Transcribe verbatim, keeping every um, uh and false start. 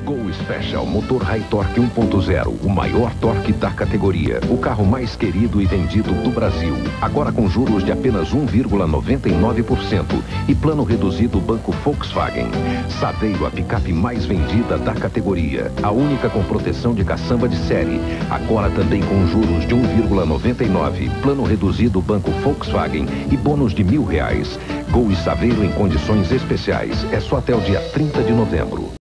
Gol Special Motor High Torque um ponto zero, o maior torque da categoria. O carro mais querido e vendido do Brasil. Agora com juros de apenas um vírgula noventa e nove por cento e plano reduzido Banco Volkswagen. Saveiro, a picape mais vendida da categoria. A única com proteção de caçamba de série. Agora também com juros de um vírgula noventa e nove, plano reduzido Banco Volkswagen e bônus de mil reais. Gol e Saveiro em condições especiais. É só até o dia trinta de novembro.